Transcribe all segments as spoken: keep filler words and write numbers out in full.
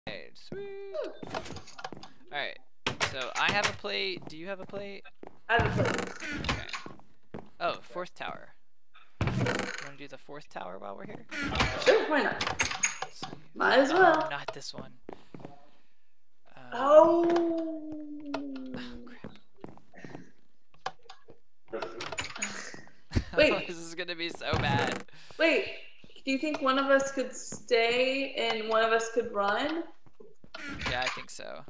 Alright, sweet. Alright, so I have a plate. Do you have a plate? I have a plate. Okay. Oh, fourth tower. You want to do the fourth tower while we're here? Sure, why not? Might as well. Oh, not this one. Um, Oh. oh crap. Wait. This is gonna be so bad. Wait, do you think one of us could stay and one of us could run? Yeah, I think so.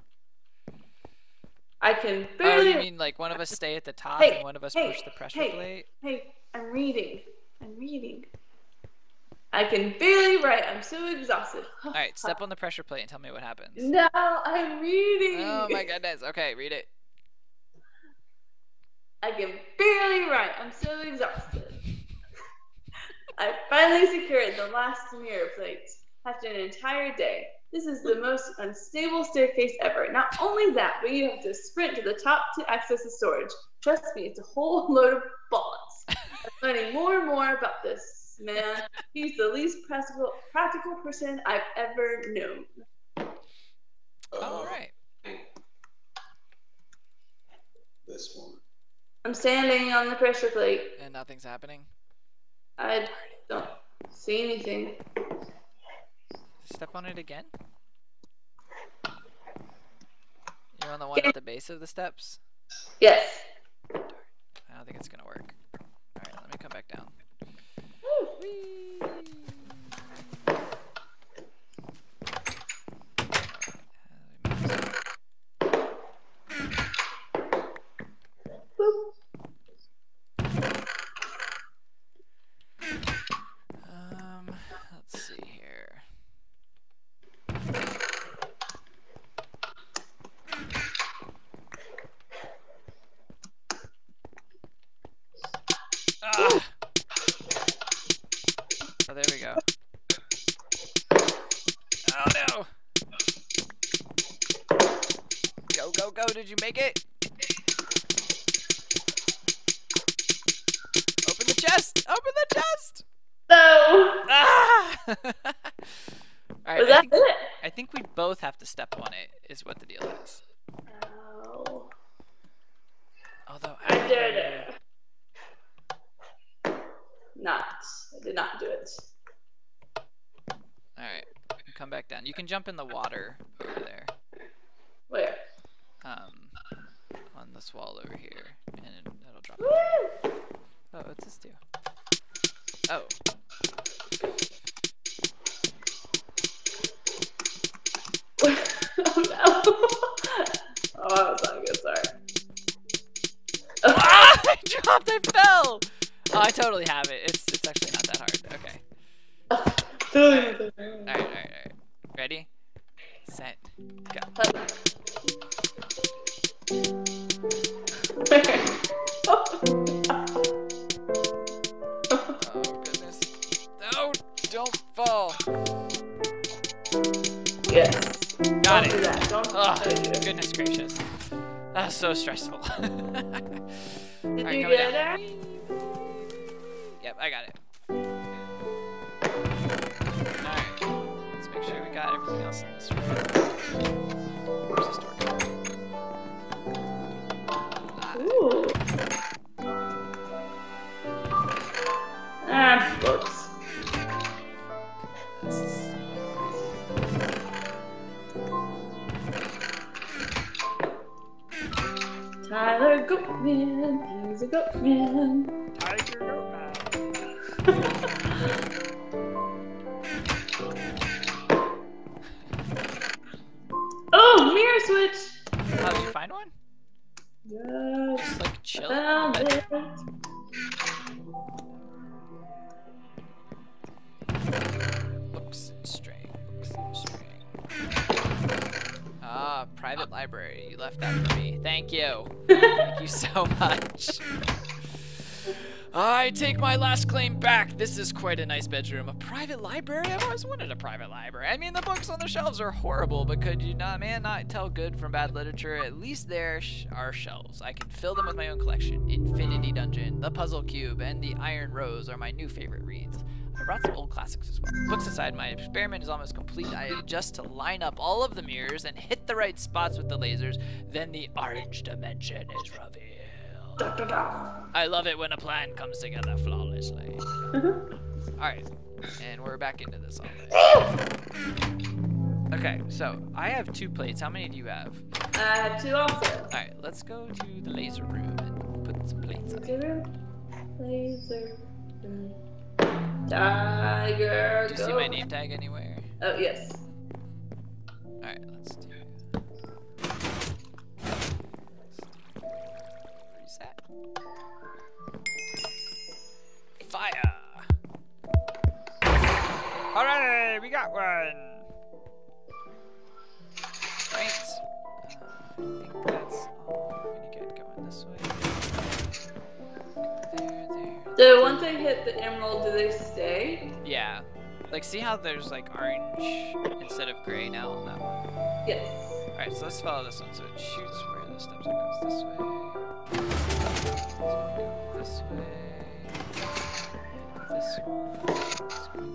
I can Oh, barely. you mean like one of us stay at the top Hey, and one of us hey, push the pressure hey, plate? Hey, I'm reading. I'm reading. I can barely write. I'm so exhausted. Alright, step on the pressure plate and tell me what happens. No, I'm reading. Oh my goodness. Okay, read it. I can barely write. I'm so exhausted. I finally secured the last mirror plate after an entire day. This is the most unstable staircase ever. Not only that, but you have to sprint to the top to access the storage. Trust me, it's a whole load of bollocks. I'm learning more and more about this man. He's the least practical, practical person I've ever known. All right. This one. I'm standing on the pressure plate. And nothing's happening? I don't see anything. Step on it again? You're on the one at the base of the steps? Yes. I don't think it's gonna work. Alright, let me come back down. Whee! Um, let's see here. Ah! Oh, there we go. Oh no! Go, go, go! Did you make it? Open the chest! Open the chest! No. Ah! Alright, Was I that think, it? I think we both have to step on it, is what the deal is. Oh. Although, I did it. Not. I did not do it. Alright, come back down. You can jump in the water over there. Where? Um, on this wall over here, and it'll drop. Woo! Oh, what's this do? Oh. Oh no. Oh, that was not good, sorry. Ah! I dropped, I fell! Oh, I totally have it. It's it's actually not that hard. Okay. Alright, alright, alright. Alright. Ready? Set. Go. Oh goodness. No! Don't fall! Yes. Got Don't do it! that. Don't Oh, do it. goodness gracious. That's so stressful. Did Alright, you coming get down. it? Yep, I got it. Alright, let's make sure we got everything else in this room. Where's this door going? Ah, Ooh. Ah, books. this is... Tyler Goatman, he's a goatman. Tiger Oh, mirror switch! Oh, did you find one? Yes. Just like chill. Found it. Books and string. Books and string. Ah, private library. You left that for me. Thank you. Thank you so much. I take my last claim back. This is quite a nice bedroom. A private library? I've always wanted a private library. I mean, the books on the shelves are horrible, but could you not, man, not tell good from bad literature? At least there sh are shelves. I can fill them with my own collection. Infinity Dungeon, The Puzzle Cube, and The Iron Rose are my new favorite reads. I brought some old classics as well. Books aside, my experiment is almost complete. I have just to line up all of the mirrors and hit the right spots with the lasers. Then the orange dimension is revealed. Da, da, da. I love it when a plan comes together flawlessly. Alright, and we're back into this already. Okay, so I have two plates. How many do you have? I have two also. Alright, let's go to the laser room and put some plates up. Laser. Laser. Tiger. Do you go. see my name tag anywhere? Oh, yes. Alright, let's do reset. Fire! Hooray! We got one! Right. Uh, I think that's all. I'm gonna get going this way. Go there, there. So once I hit the emerald, do they stay? Yeah. Like, see how there's like orange instead of gray now on that one? Yes. Alright, so let's follow this one. So it shoots where the steps are. Goes this way. Go this way. This one. Let's go this way.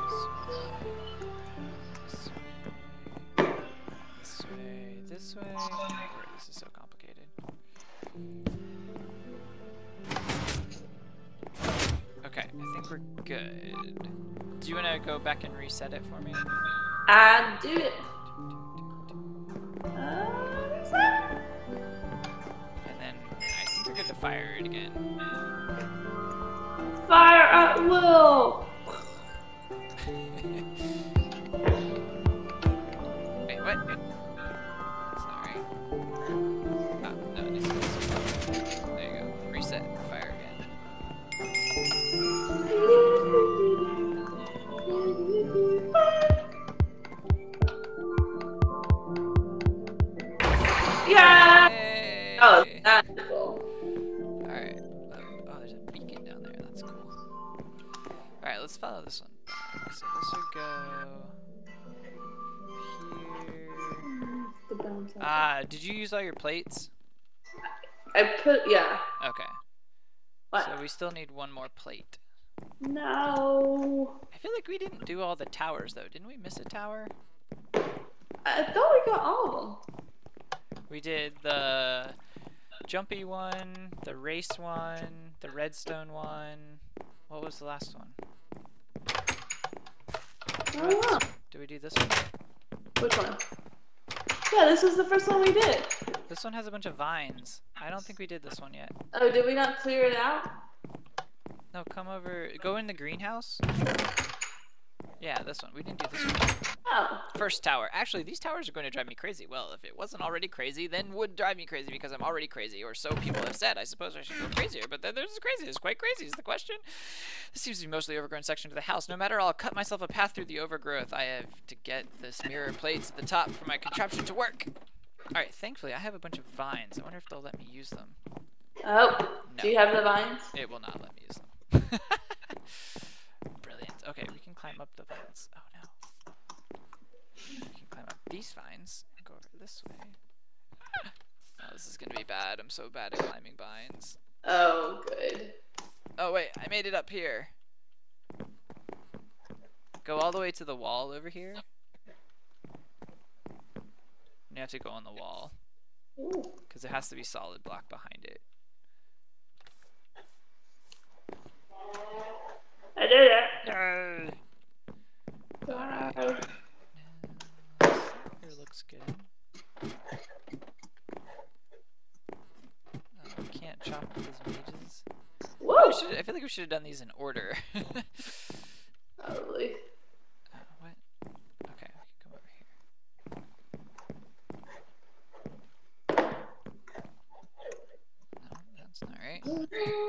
This way. This way. This way. Lord, this is so complicated. Okay, I think we're good. Do you want to go back and reset it for me? I do it. Uh, And then I think we're good to fire it again. fire at will. Wait, what? That's not right. Ah, no, it needs to go. There you go. Reset. Fire again. Yeah. Yay! Oh, that's cool. Alright. Oh, oh, there's a beacon down there. That's cool. Alright, let's follow this one back. So this will go here. The bounce. Ah, did you use all your plates? I put yeah. Okay. What? So we still need one more plate. No. I feel like we didn't do all the towers though. Didn't we miss a tower? I thought we got all of them. We did the jumpy one, the race one, the redstone one. What was the last one? I don't know. Did we do this one? Which one? Yeah, this was the first one we did. This one has a bunch of vines. I don't think we did this one yet. Oh, did we not clear it out? No, come over. Go in the greenhouse. Yeah, this one. We didn't do this one. Oh. First tower. Actually, these towers are going to drive me crazy. Well, if it wasn't already crazy, then would drive me crazy because I'm already crazy, or so people have said. I suppose I should go crazier, but then there's crazy. It's quite crazy is the question. This seems to be mostly overgrown section of the house. No matter, I'll cut myself a path through the overgrowth. I have to get this mirror plates at the top for my contraption to work. Alright, thankfully I have a bunch of vines. I wonder if they'll let me use them. Oh. No. Do you have the vines? It will not let me use them. Brilliant. Okay, we can climb up the vines. Oh no. We can climb up these vines and go over this way. Oh, this is gonna be bad. I'm so bad at climbing vines. Oh, good. Oh wait, I made it up here. Go all the way to the wall over here. You have to go on the wall. Ooh. Because there has to be solid block behind it. I did it. Yay! Alright. Wow. Here looks good. Oh, we can't chop with these mages. Whoa. We should, I feel like we should have done these in order. Probably. Uh, what? Okay, we can come over here. No, that's not right.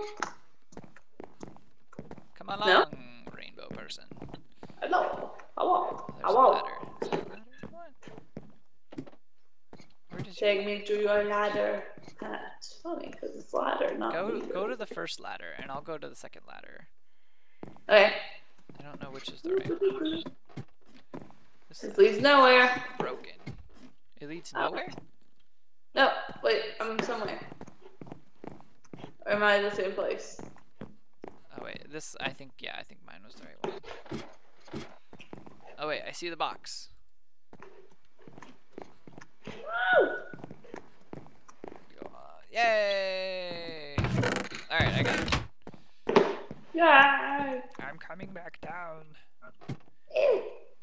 Come along, No? rainbow person. Hello. Hello. There's a Hello. ladder. Is that a ladder? What? Where did you Take me to your ladder. That's funny because it's ladder, not go? leader. Go to the first ladder, and I'll go to the second ladder. Okay. I don't know which is the right one. This This is leads nowhere. broken. It leads Oh. nowhere? No, wait, I'm somewhere. Or am I in the same place? Oh wait, this, I think, yeah, I think mine was the right one. Oh wait, I see the box. Woo! Go on. Yay! Alright, I got it. Yay! I'm coming back down. Ew.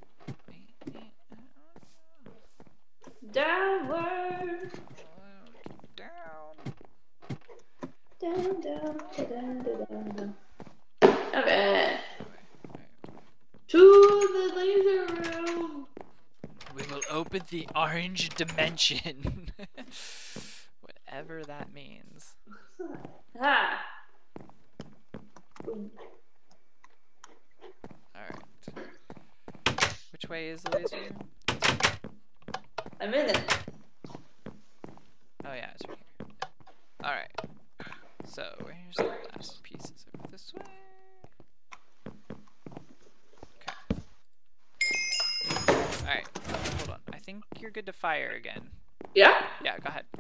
Downward. Down. Down, down, down, down, down. Okay. To the laser room. We will open the orange dimension. Whatever that means. Ah. Alright. Which way is the laser room? I'm in it. Oh yeah, it's right here. Alright. So, where's the last pieces over this way? Okay. Alright, hold on. I think you're good to fire again. Yeah? Yeah, go ahead.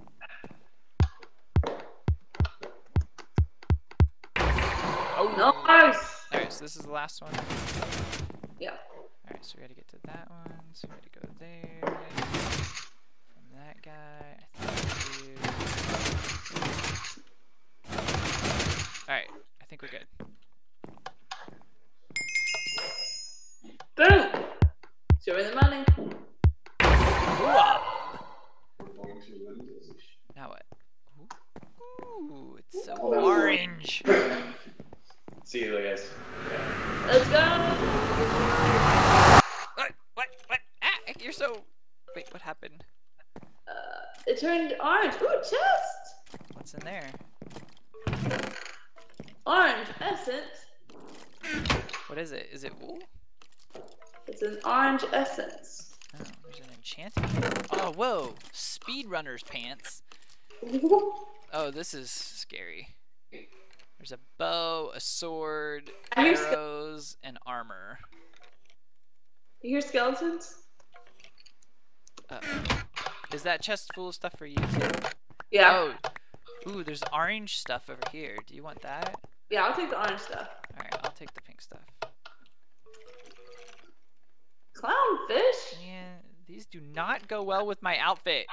Oh! Nice! Alright, so this is the last one. Yeah. Alright, so we gotta get to that one. So we gotta go there. From that guy. I think we do. Alright, I think we're good. Boom! Show me the money. Now what? Ooh, it's so orange. See you guys. Let's go! What? What? What? Ah! You're so. Wait, what happened? Uh, it turned orange. Ooh, chest! What's in there? Orange essence. What is it? Is it wool? It's an orange essence. Oh, there's an enchanting. Oh, whoa! Speedrunner's pants. Oh, this is scary. There's a bow, a sword, I hear ske- arrows, and armor. You hear skeletons? Uh, is that chest full of stuff for you too? Yeah. Oh, ooh, there's orange stuff over here. Do you want that? Yeah, I'll take the orange stuff. All right, I'll take the pink stuff. Clownfish? Man, these do not go well with my outfit.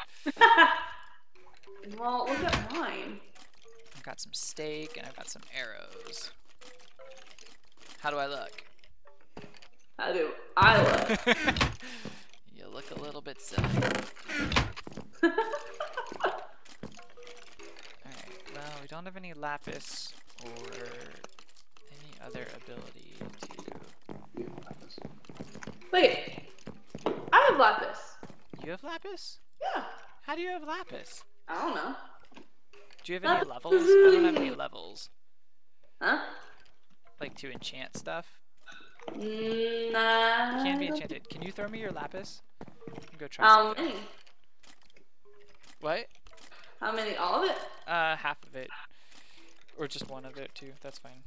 Well, look at mine. I've got some steak and I've got some arrows. How do I look? How do I look? You look a little bit silly. Alright, well, we don't have any lapis or any other ability to... Wait. I have lapis. You have lapis? Yeah. How do you have lapis? I don't know. Do you have any levels? I don't have any levels. Huh? Like to enchant stuff? Mm, Nah. Can be enchanted. Can you throw me your lapis? Go try How some. many? What? How many? All of it? Uh, half of it. Or just one of it too. That's fine.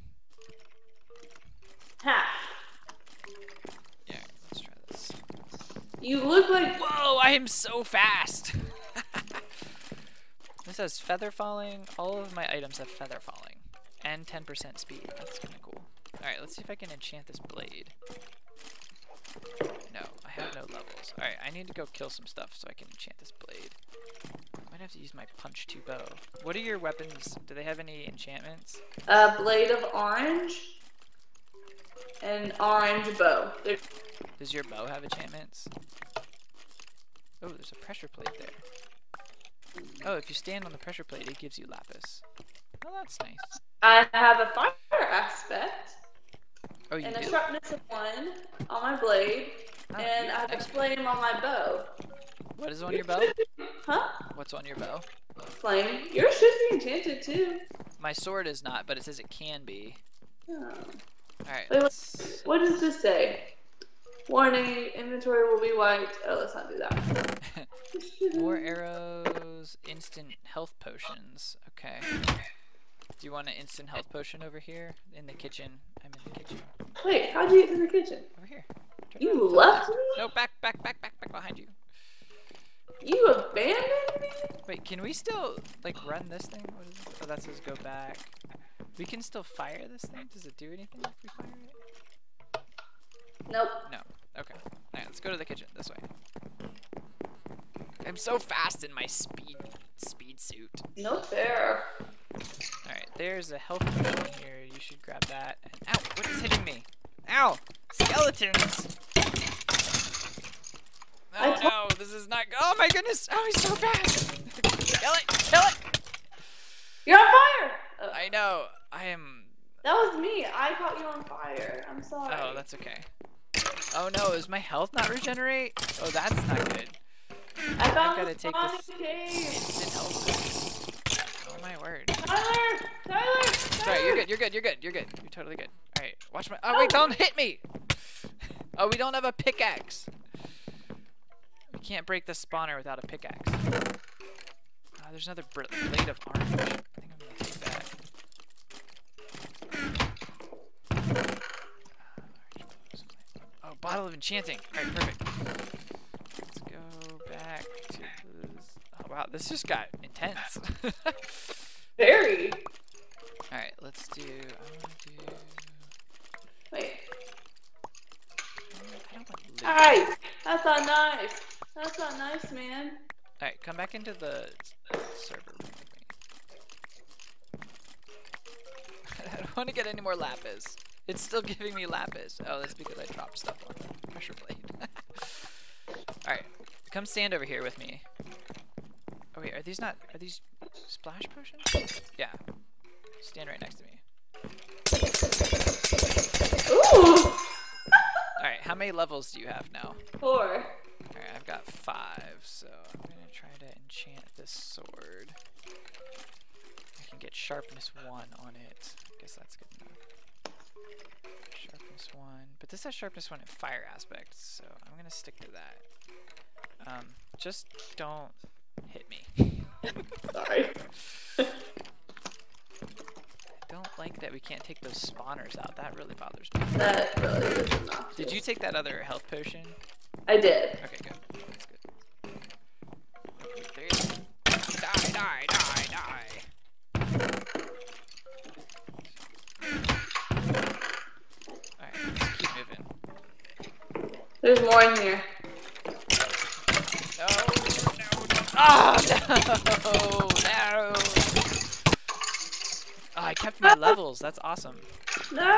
Half. Yeah, let's try this. You look like. Whoa, I am so fast! This has feather falling. All of my items have feather falling. And ten percent speed. That's kind of cool. Alright, let's see if I can enchant this blade. No, I have no levels. Alright, I need to go kill some stuff so I can enchant this blade. I might have to use my punch two bow. What are your weapons? Do they have any enchantments? A blade of orange. And orange bow. They're... Does your bow have enchantments? Oh, there's a pressure plate there. Oh, if you stand on the pressure plate, it gives you lapis. Oh, that's nice. I have a fire aspect. Oh, you And do? a sharpness of one on my blade. Oh, and you- I have a nice. flame on my bow. What is on your bow? Huh? What's on your bow? Flame. Yours should be enchanted too. My sword is not, but it says it can be. Oh. Alright, Wait, let's... What does this say? Warning, inventory will be wiped. Oh, let's not do that. More arrows, instant health potions. Okay. Do you want an instant health potion over here? In the kitchen. I'm in the kitchen. Wait, how'd you get to the kitchen? Over here. Turn You around. left me? No, back, back, back, back, back behind you. You abandoned me? Wait, can we still, like, run this thing? What is it? Oh, that says go back. We can still fire this thing? Does it do anything if we fire it? Nope. No. Okay. Alright, let's go to the kitchen this way. I'm so fast in my speed speed suit. No fair. Alright, there's a health potion here. You should grab that. And, ow! What is hitting me? Ow! Skeletons! Oh no, this is not. Oh my goodness! Oh, he's so fast! Kill it! Kill it! You're on fire! Oh, I know. I am. that was me. I caught you on fire. I'm sorry. Oh, that's okay. Oh no, is my health not regenerate? Oh, that's not good. I found gotta the take spawning this cave. instant health. Oh my word. Tyler! Tyler! Sorry, you're good. You're good. You're good. You're good. You're totally good. All right, watch my. Oh wait, don't hit me! Oh, we don't have a pickaxe. We can't break the spawner without a pickaxe. Oh, there's another blade of orange. I think I'm gonna take that. Oh, bottle of enchanting. All right, perfect. Let's go back to this. Oh wow, this just got intense. Very. All right, let's do. I want to do. Wait. I don't want to. Alright. That's not nice. That's not nice, man. Alright, come back into the server room with me. I don't want to get any more lapis. It's still giving me lapis. Oh, that's because I dropped stuff on the pressure plate. Alright, come stand over here with me. Oh wait, are these not, are these splash potions? Yeah. Stand right next to me. Ooh! Alright, how many levels do you have now? Four. Alright, I've got five, so I'm gonna try to enchant this sword. I can get sharpness one on it. I guess that's good enough. Sharpness one, but this has sharpness one in fire aspect, so I'm gonna stick to that. Um, just don't hit me. Sorry. I don't like that we can't take those spawners out. That really bothers me. That really is enough. Did you take that other health potion? I did. Okay, good. That's good. There you go. Die, die, die, die. Alright, let's keep moving. There's more in here. No, no, no. Ah, no, no. Oh, I kept my levels. That's awesome. No!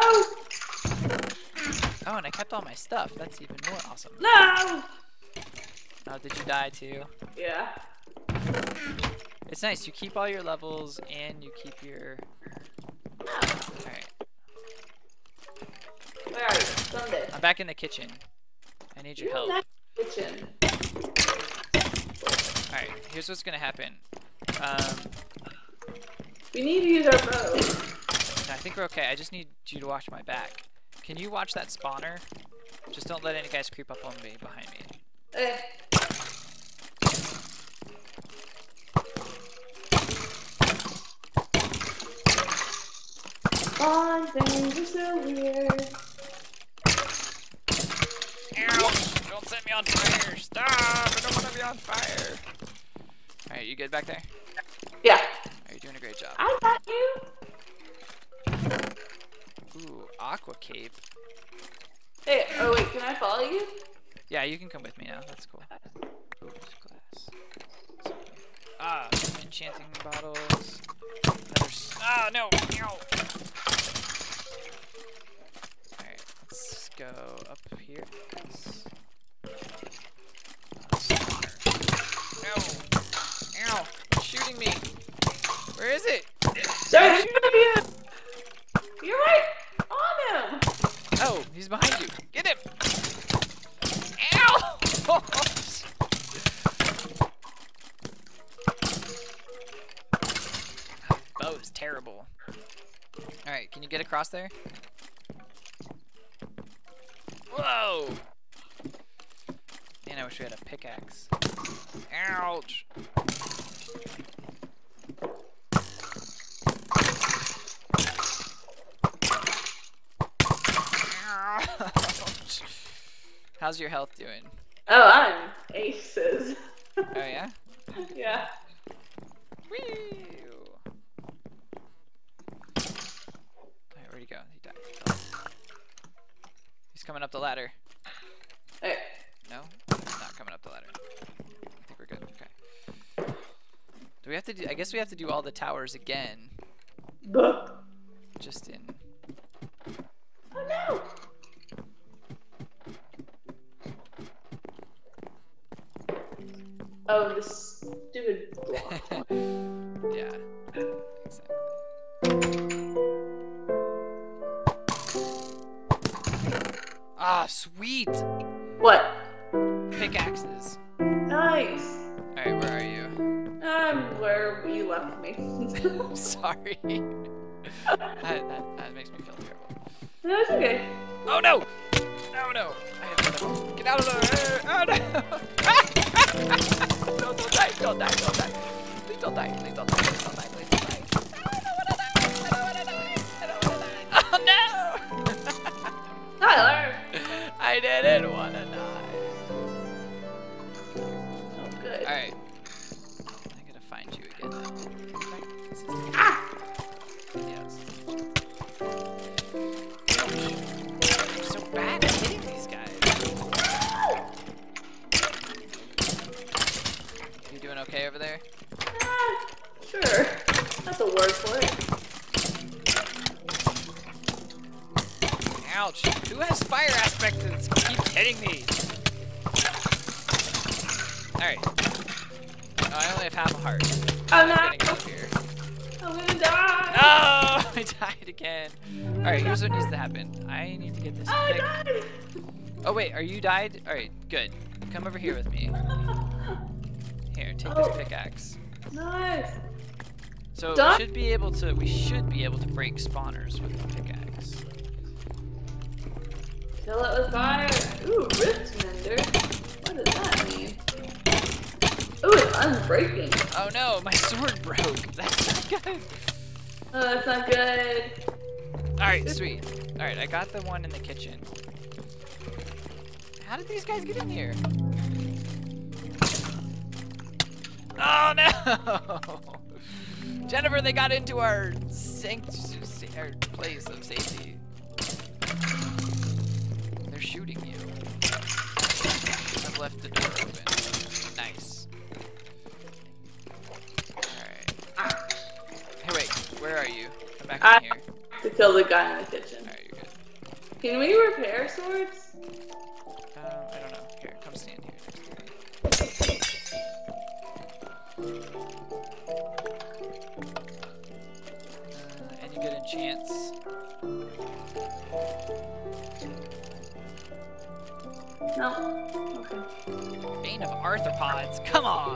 Oh, and I kept all my stuff. That's even more awesome. No! Oh, did you die too? Yeah. It's nice. You keep all your levels and you keep your... Alright. Where are you? Sunday. I'm back in the kitchen. I need your You're help. in that kitchen. Alright, here's what's gonna happen. Um, We need to use our bow. I think we're okay. I just need you to watch my back. Can you watch that spawner? Just don't let any guys creep up on me behind me. Eh. On things are so weird. Ouch! Don't set me on fire! Stop! I don't want to be on fire! Alright, you good back there? Yeah. Are you doing a great job? I got you. Ooh, aqua cape. Hey, oh wait, can I follow you? Yeah, you can come with me now. That's cool. Ooh, glass. Ah, enchanting bottles. Another s ah, no! Ow! Alright, let's go up here. Yes. Uh, spawner. No! Ow! It's shooting me! Where is it? Sorry, you. You're right on him. Oh, he's behind you. Get him! Ow! Bow is terrible. Alright, can you get across there? Whoa! Man, I wish we had a pickaxe. Ouch! Ouch. How's your health doing? Oh, I'm aces. Oh yeah? Yeah. Whee! He's coming up the ladder. Alright. No? He's not coming up the ladder. I think we're good. Okay. Do we have to do, I guess we have to do all the towers again. Buh. Just in. Oh no! Oh, this stupid block. Yeah. Exactly. Ah, sweet! What? Pickaxes. Nice. Alright, where are you? I'm where you left me. Sorry. that, that, that makes me feel terrible. No, it's okay. Oh no! No, no! I have to get out of there! Oh no! No, don't die, don't die, don't die. Please don't die, please don't die, please don't die, please don't die. I don't wanna die, I don't wanna die, I don't wanna die. Oh no! Tyler! I didn't wanna die. Oh, good. Alright. I'm gonna find you again now. This is the Ah! yes. I'm so bad at hitting these guys. You doing okay over there? Ah, sure. That's a word for it. Ouch! Who has fire aspect that keeps hitting me? Alright. Oh, I only have half a heart. I'm I'm not. getting up here. I'm gonna die. No! I died again. Alright, here's what needs to happen. I need to get this I pick. died. Oh wait, are you died? Alright, good. Come over here with me. Here, take Oh. this pickaxe. Nice. So Done? we should be able to we should be able to break spawners with the pickaxe. Kill it with fire. Ooh, rift mender. What does that mean? Ooh, it's unbreaking. Oh no, my sword broke. That's not good. Oh, that's not good. Alright, sweet. Alright, I got the one in the kitchen. How did these guys get in here? Oh no! Jennifer, they got into our sanct our place of safety. They're shooting you. I've left the door open. Nice. Alright. Hey wait, where are you? Come back I in here. to kill the guy in the kitchen. Alright, you're good. Can we repair swords? Um, I don't know. Here, come stand here next to me. Uh, any good enchants? No. Okay. Bane of arthropods, come on!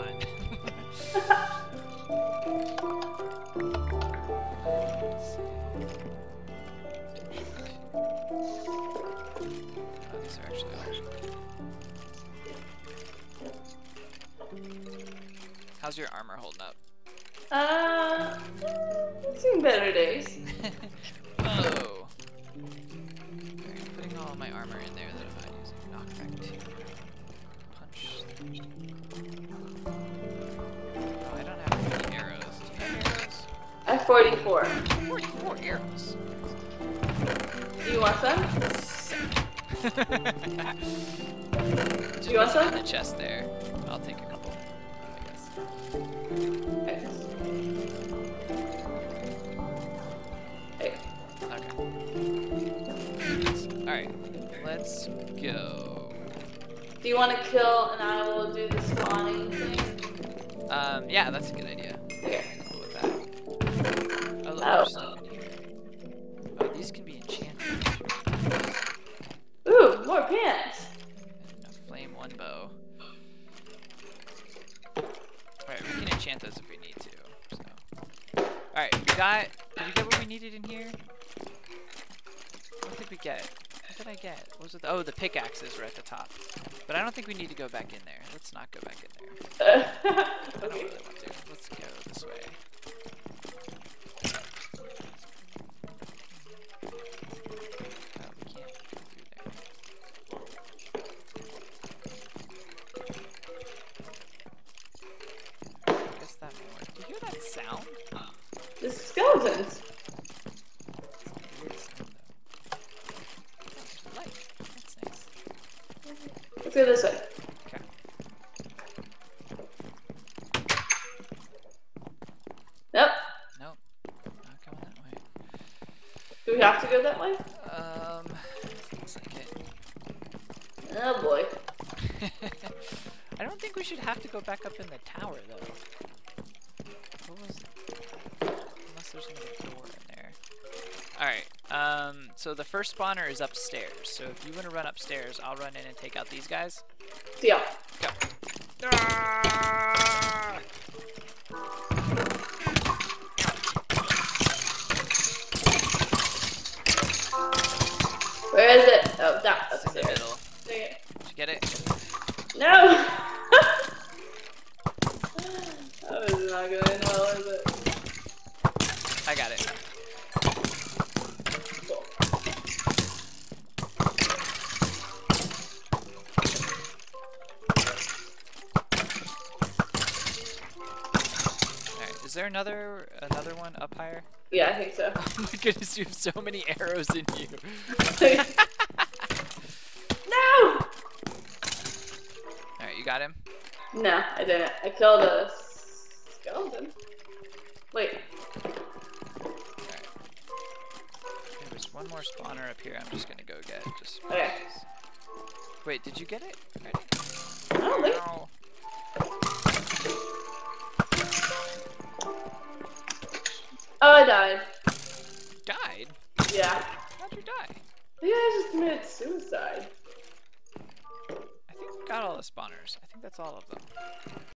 Oh, these are actually all. How's your armor holding up? Uh, seen better days. Oh! Alright, putting all my armor in there that I'm not using. Knockback two. Punch. Oh, I don't have any arrows. Do you have arrows? I have forty-four. forty-four arrows. Do you want some? Just Do you want put some? in the chest there. I'll take a couple, I guess. Okay. Hey. Okay. Alright, let's go. Do you want to kill and I will do the spawning thing? Um, yeah, that's a good idea. Okay. Cool with that. Oh, look, Oh. there's stuff in here. Oh, these can be enchanted. Ooh, more pants. And a flame one bow. Alright, we can enchant those if we need to. So. Alright, we got. Did we get what we needed in here? What did we get? What did I get? What was it? Oh, the pickaxes were at the top. But I don't think we need to go back in there. Let's not go back in there. Uh, I don't okay. really want to. Let's go this way. Oh, we can't go through there. I guess that may work. Do you hear that sound? The skeletons. It's a weird sound, though. go this way. Okay. Nope. Nope. Not going that way. Do we have to go that way? Um, looks like it. Oh boy. I don't think we should have to go back up in the tower though. What was? Unless there's another door in there. All right. Um. So the first spawner is upstairs. So if you want to run upstairs, I'll run in and take out these guys. Deal. Go. Ah! Where is it? Oh, that It's in the upstairs. middle. Okay. Did you get it? No! That was not going well, is it? I got it. Cool. Alright, is there another another one up higher? Yeah, I think so. Oh my goodness, you have so many arrows in you. No! Alright, you got him? No, I didn't. I killed a skeleton. Wait. Alright. There's one more spawner up here I'm just gonna go get. Just Okay. Wait, did you get it? Already? I don't think. No. Oh, I died. Died? Yeah. How'd you die? I think I just committed suicide. I think we got all the spawners. I think that's all of them.